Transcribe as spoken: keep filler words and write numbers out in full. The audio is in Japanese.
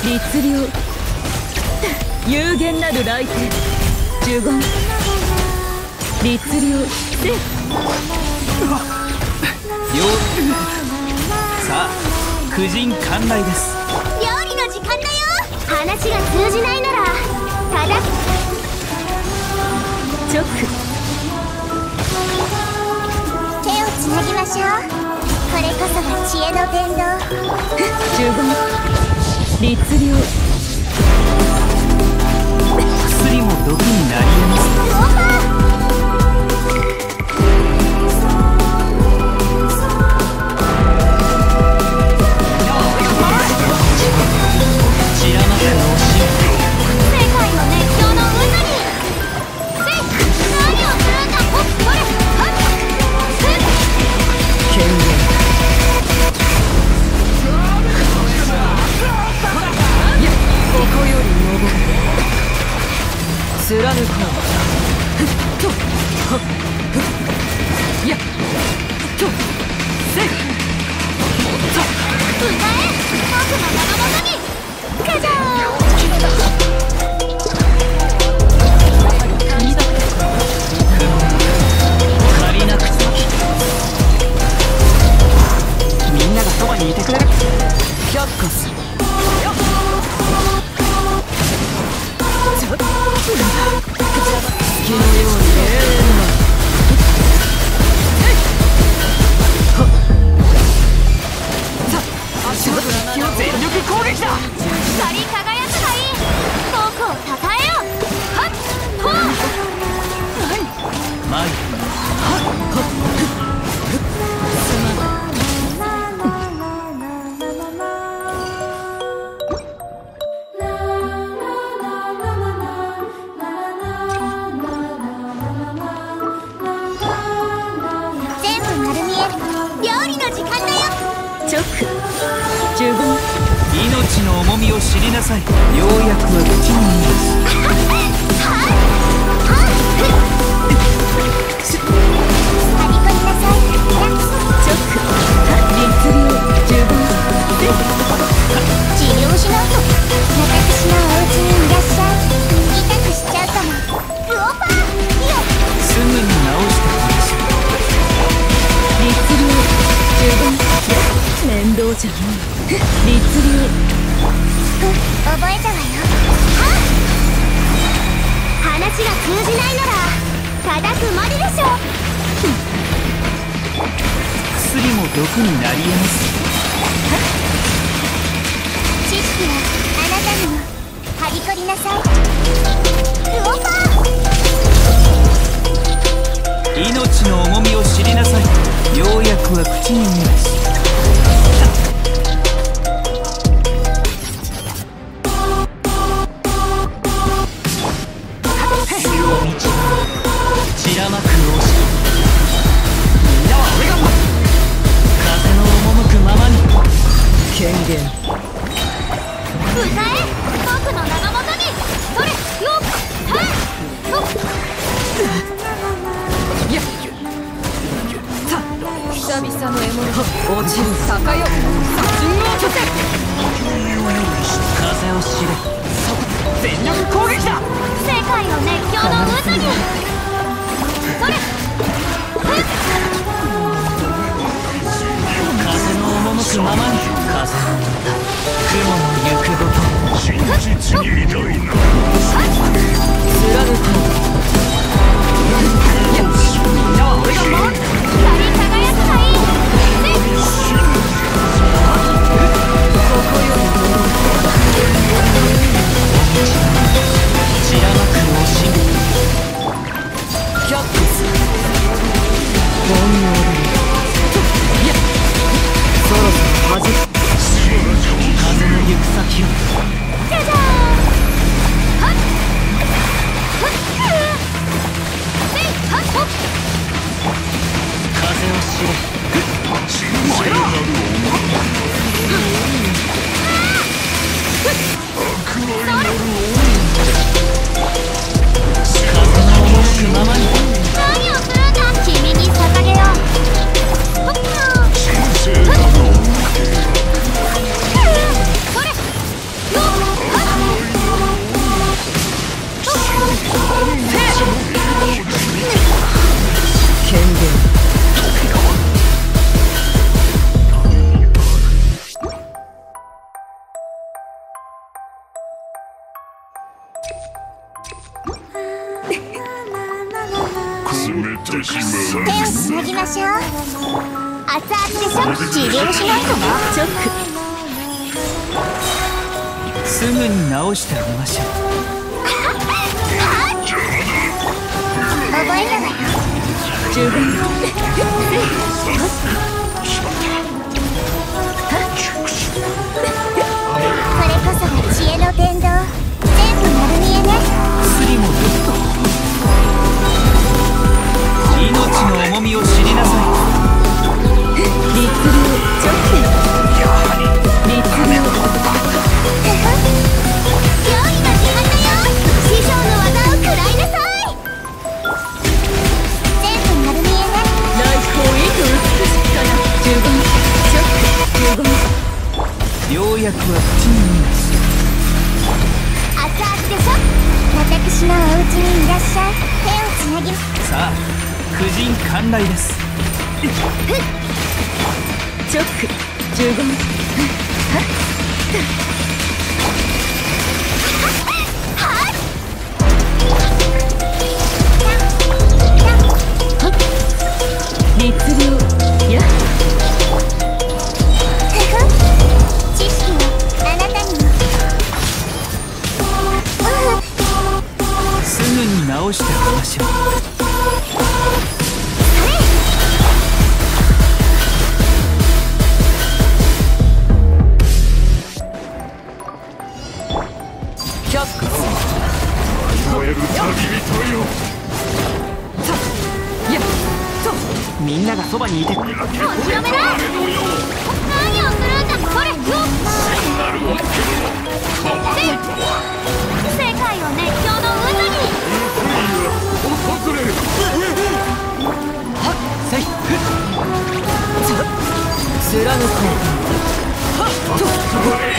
律令有限なる来店呪言律令せ料理さあ婦人館内です。 料理の時間だよ。話が通じないならただ直手をつなぎましょう。これこそが知恵の伝道。 呪言律令薬も毒になり得ます。 ルオーバー散らまくのし世界の熱狂の渦にせい何をするんだ。ほっこれはっふっ権限いやここより登る貫こうふっとほっふっいやとせいと歌え僕の名のもとにカジャー借りなくてみんながそばにいてくれる。 却下するちょっと月のように永遠な全力攻撃だ。 光り輝くがいい。僕をたたえよ。はっほうマイ全部丸見え。料理の時間だよ。 直呪言命の重みを知りなさい。ようやくは口にはりこりなさい。 直律令呪言治療しないと私のお家にいらっしゃい。痛くしちゃうかも。ルオパーよ。 すぐに治してください。 律令呪言面倒じゃない律令覚えたわよ。はっ話が通じないならただくまででしょ。 薬も毒になり得ます。 知識はあなたにも。はりこりなさい。ルオパー命の重みを知りなさい。ようやくは口に出す。散らまく押しみんなは俺が風の赴くままに権限歌え僕の名のもとに。それよっはっといやさ久々の獲物落ちる坂よ殺人を落とせ風を知れ。全力攻撃だ。 世界の熱狂の渦にそれはっ風の赴くままに。風の雲の行くごと真実に挑いな。 貫こういやみんなは俺が守る。 光り輝くがいい。 ここより戻る散らまく押し却下する本能でいやそろそろ弾く風の行く先を。 じゃじゃーんはっはっ手をつなぎましょう。熱々でしょ。治療しないとな。 チョック。 すぐに直してあげましょう。 覚えたわよ。 十分。 これこそが知恵の伝道。全部丸見えね。 薬もずっと命の重みを知りなさい。 律流チョック。 やはり律流。 料理が始まったよ。師匠の技を食らいなさい。全部丸見えね。 来光へと美しくから十分。チョック。十分。 ようやくは口に見ます。 熱々でしょ。私のお家にいらっしゃい。手をつなぎ。 さあ婦人観来です。 チョック。十分。律流や。 知識をあなたにも。 すぐに直してあげましょう。 百科。 燃える旅人よ。 やっと。 みんながそばにいて。 お披露目だ。何をするんだ。これよ。世界を熱狂の渦に。 訪れる。 せい貫こう。はっと。